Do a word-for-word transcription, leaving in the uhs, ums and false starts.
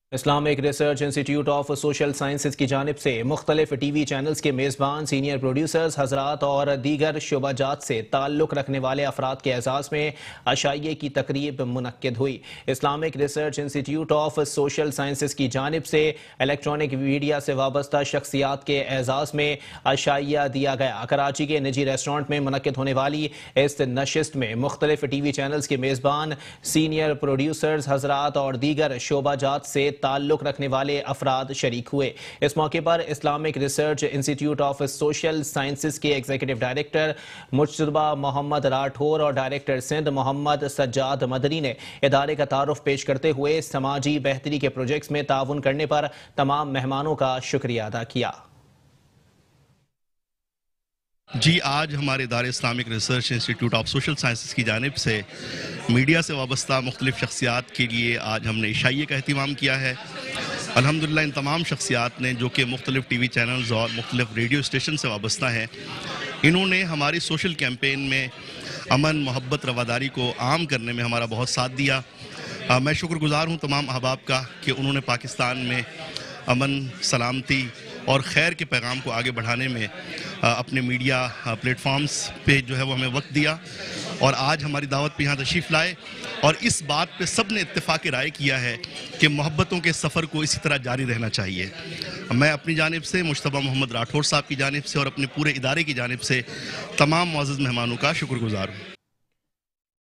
Islamic research institute of social sciences کی جانب سے مختلف ٹی وی چینلز کے میزبان سینئر پروڈیوسرز حضرات اور دیگر شعبہ جات سے تعلق رکھنے والے افراد کے اعزاز میں عشائیے کی تقریب منعقد ہوئی۔ Islamic research institute of social sciences کی جانب سے الیکٹرانک میڈیا سے وابستہ شخصیات کے اعزاز میں عشائیہ دیا گیا۔ کراچی کے نجی ریسٹورنٹ میں منعقد ہونے والی اس نشست میں مختلف ٹی وی چینلز کے میزبان سینئر پروڈیوسرز حضرات اور دیگر شعبہ جات سے تعلق رکھنے والے افراد شریک ہوئے۔ اس موقع پر Islamic research institute of social sciences کے ایگزیکٹو ڈائریکٹر مجتبیٰ محمد راٹھور اور ڈائریکٹر سندھ محمد سجاد مدنی نے ادارے کا تعارف پیش کرتے ہوئے سماجی بہتری کے پروجیکٹس میں تعاون کرنے پر تمام مہمانوں کا شکریہ ادا کیا۔ جی آج ہمارے ادارے Islamic research institute of social sciences کی جانب سے میڈیا سے وابستہ مختلف شخصیات کے لیے آج ہم نے عشائیے کا اہتمام کیا ہے۔ الحمدللہ ان تمام شخصیات نے جو کہ مختلف ٹی وی چینلز اور مختلف ریڈیو اسٹیشن سے وابستہ ہیں، انہوں نے ہماری سوشل کیمپین میں امن، محبت، رواداری کو عام کرنے میں ہمارا بہت ساتھ دیا۔ میں شکر گزار ہوں تمام احباب کا کہ انہوں نے پاکستان میں امن، سلامتی اور خیر کے پیغام کو آگے بڑھانے میں اپنے میڈیا پلیٹ فارمز پہ جو ہے وہ ہمیں وقت دیا اور آج ہماری دعوت پہ یہاں تشریف لائے، اور اس بات پہ سب نے اتفاق رائے کیا ہے کہ محبتوں کے سفر کو اسی طرح جاری رہنا چاہیے۔ میں اپنی جانب سے مجتبیٰ محمد راٹھور صاحب کی جانب سے اور اپنے پورے ادارے کی جانب سے تمام معزز مہمانوں کا شکر گزار ہوں۔